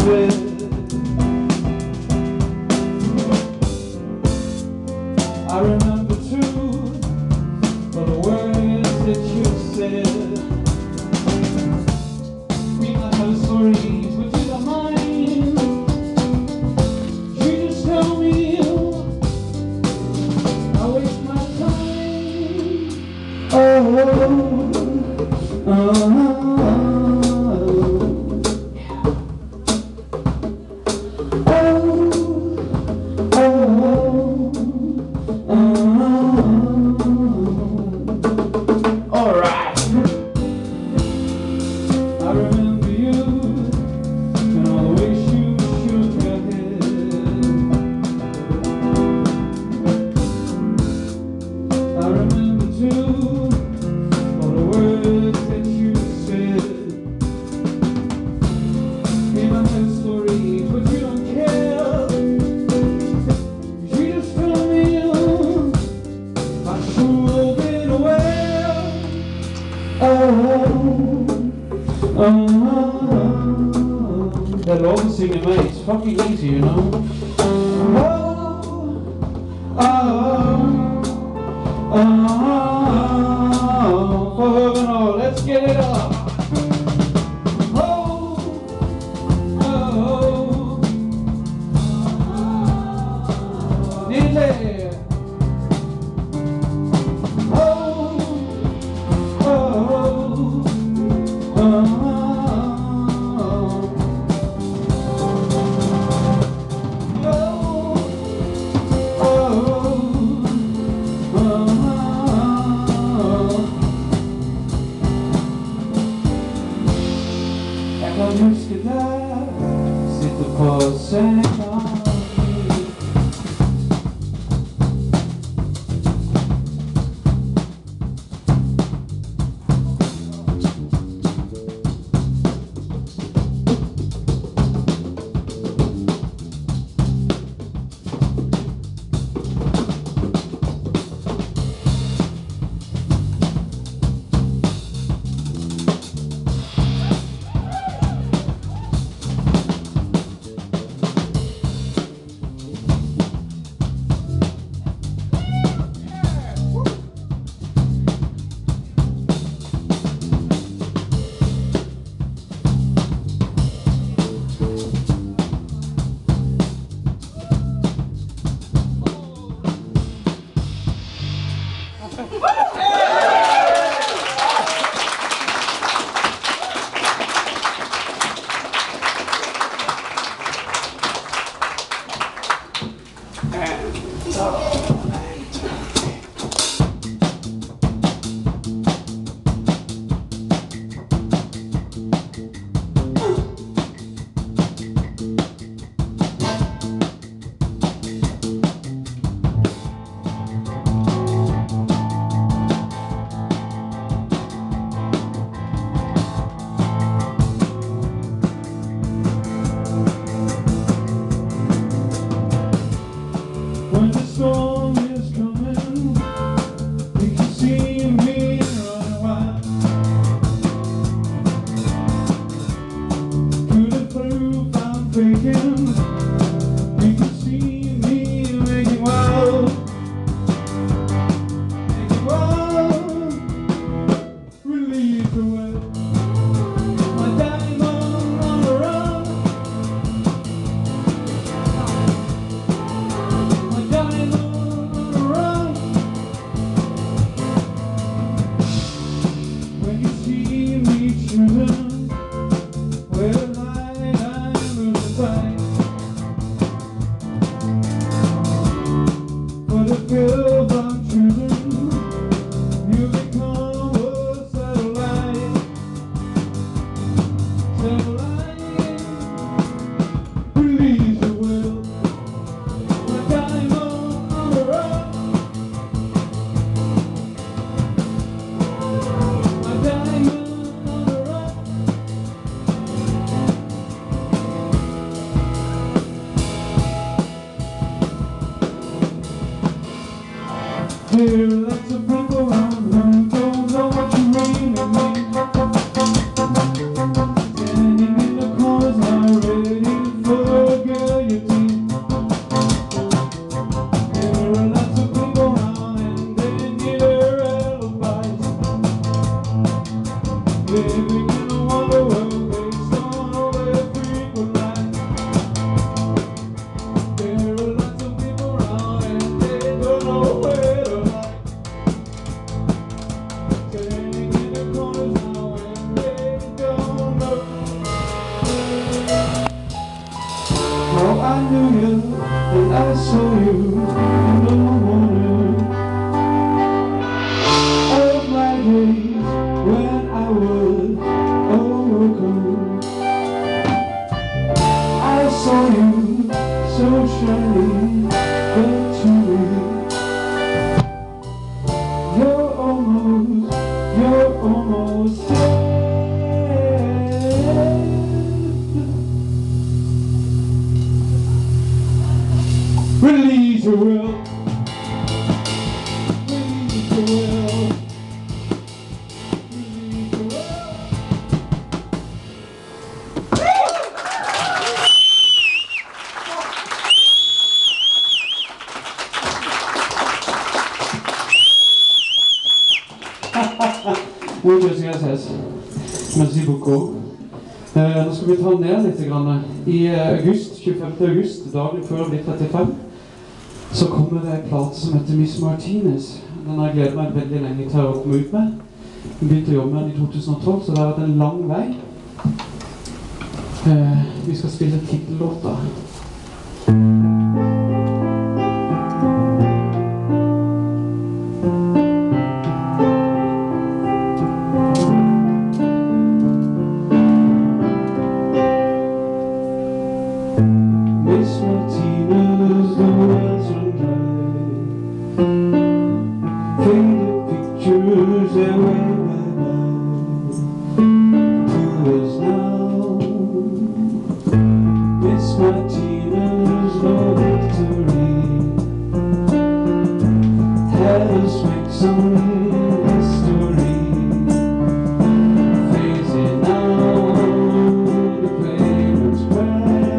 with. I remember too all the words that you said. We might have stories, but you don't mind. You just tell me I waste my time. Oh, oh, oh. That long singing, mate, it's fucking easy, you know. Oh, oh, oh, oh, for heaven, oh, let's get it up. Oh, oh, oh, nearly. Sitter på sängen. When the storm is coming, you can see me running wild. Through the proof I'm faking, you can see me making wild. Making wild, release the well. My diamond on the run. Here, let's a people around, don't know what you really mean. Standing in the corners already. I knew you and I saw you in the morning of my days when I was overcome. I saw you so shiny, but to me you're almost dead. Release your will. Release your will. Release your will. Muchas gracias. Merci beaucoup. Nå skal vi ta ned litt. I august, 25. august, dagen før blir 35, så kommer det en plate som heter Miss Martinez. Den har jeg gledet meg veldig lenge til å komme ut med. Vi begynte å jobbe med den i 2012, så det har vært en lang vei. Vi skal spille titellåta. Miss Martinez, the wells run dry. Faded pictures, they're way bye-bye to us now. Miss Martinez, no victory. Had us make some history. Phasing out, the payments cry.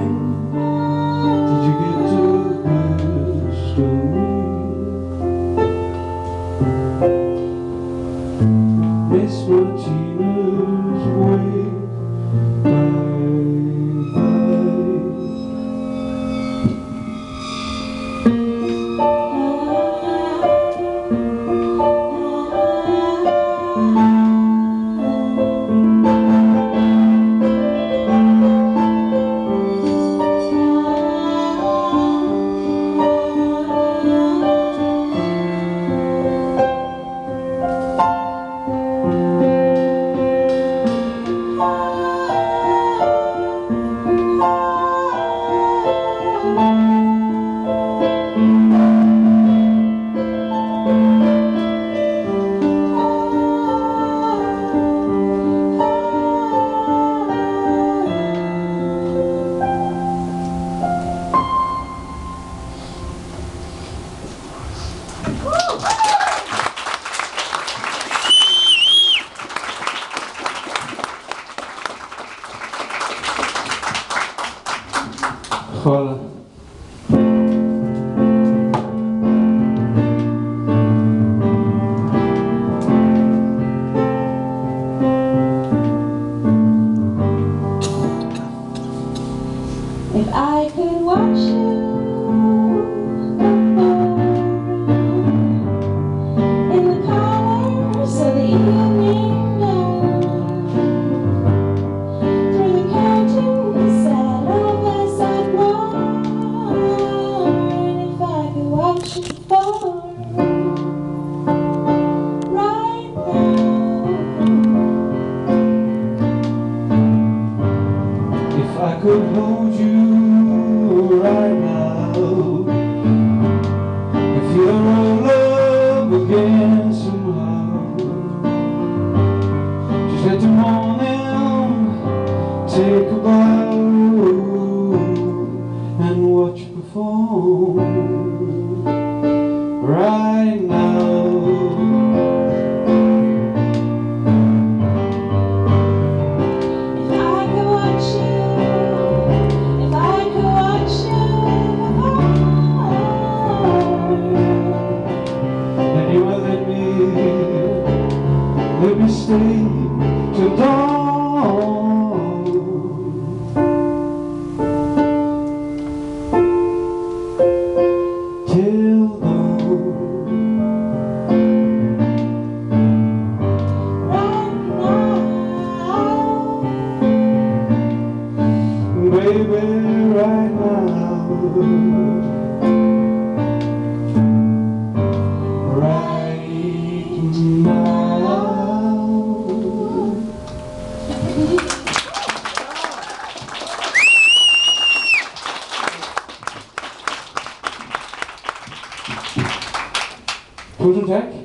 Did you get to the story? right now. If I could watch you, if I could watch you before, And you will let me stay till dawn. Till dawn. right now, Baby, right now. Right now. Tusind tak.